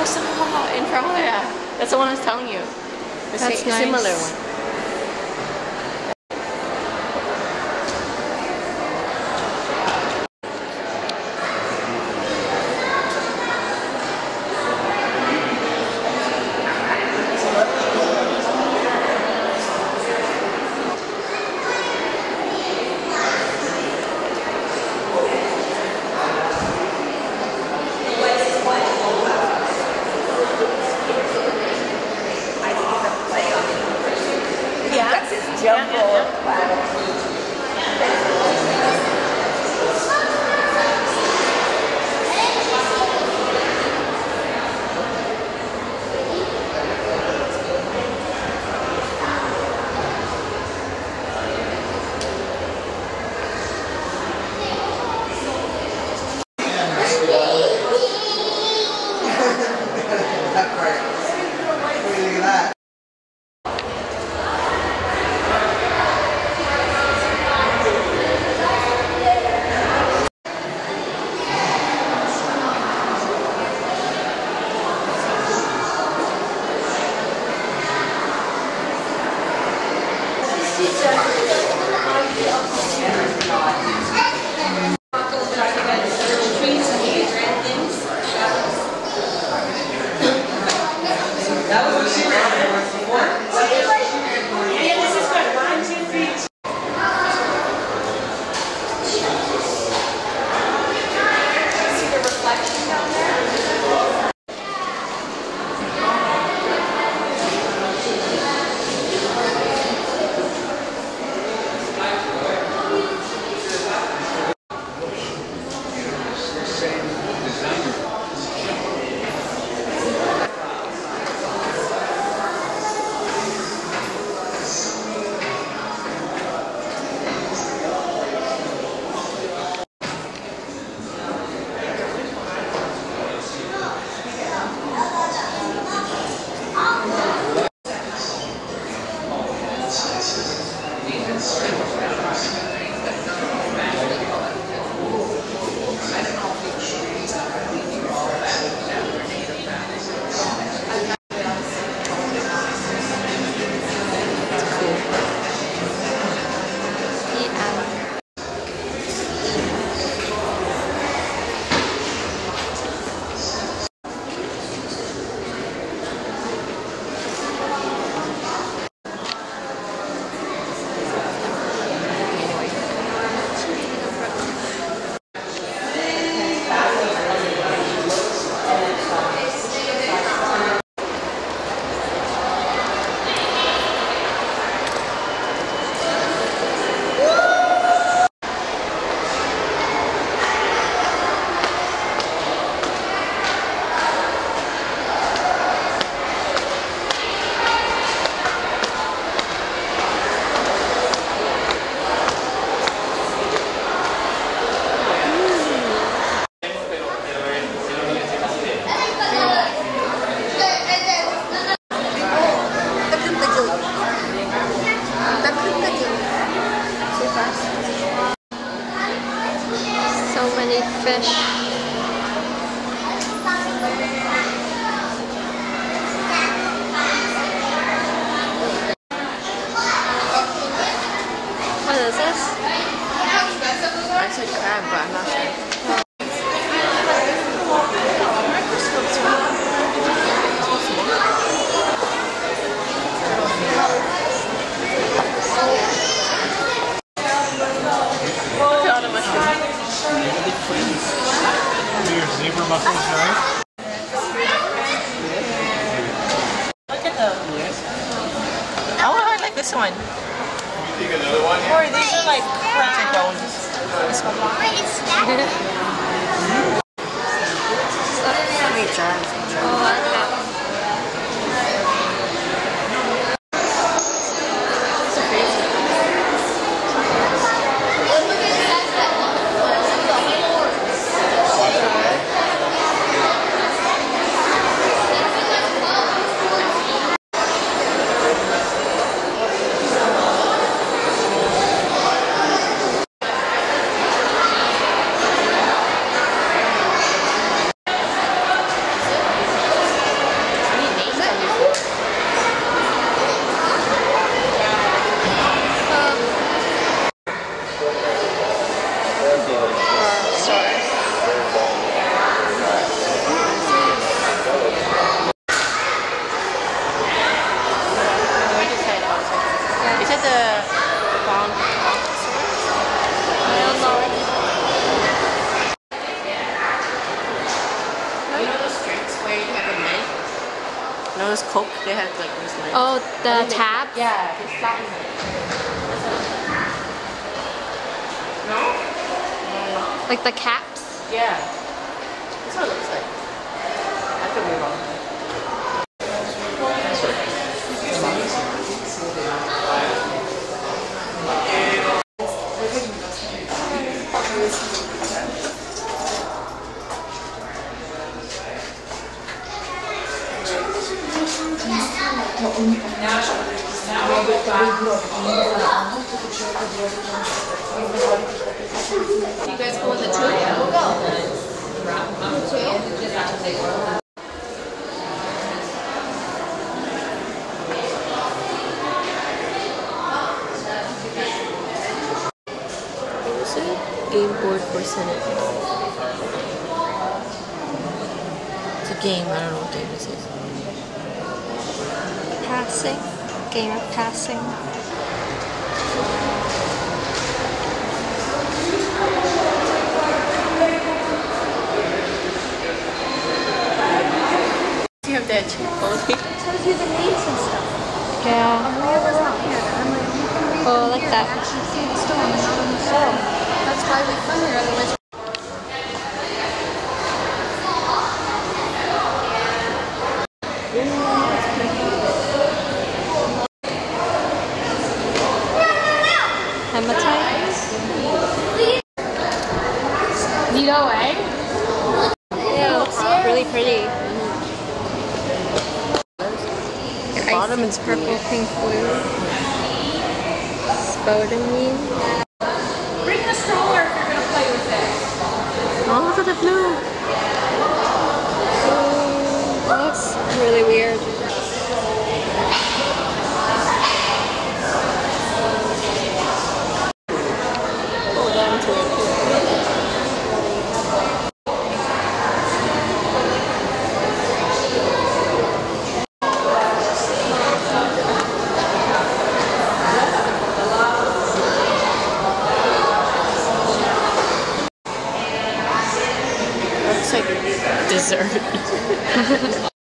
saw in Florida. That's the one I was telling you. The That's nice. similar one. So many fish. What is this? I said crab, but I'm not sure. Zebra mussels, right? Look at them. Yes. Oh, I like this one. You think another one? Or these are like crabs. This one. Oh, I like that. No, it's Coke. They have like this line. Oh, the tab? Yeah, it's flat in it. No? No. Like the caps? Yeah. That's what it looks like. I could be wrong. You guys go with the two? Yeah, we'll go. Game board for Senate. It's a game, I don't know what game this is. Passing. Game of passing. You have that Chihuly. It tells you the names and stuff. Yeah. Oh, I like that. Actually see the stone, not on the stone. That's why we come here, otherwise. Hematite. Neat away. Yeah, it looks really pretty. The bottom is Purple, pink, blue. Spodamine. Bring the stroller if you're going to play with it. Oh, look at the blue. That looks really weird. Hold on to it. Looks like dessert.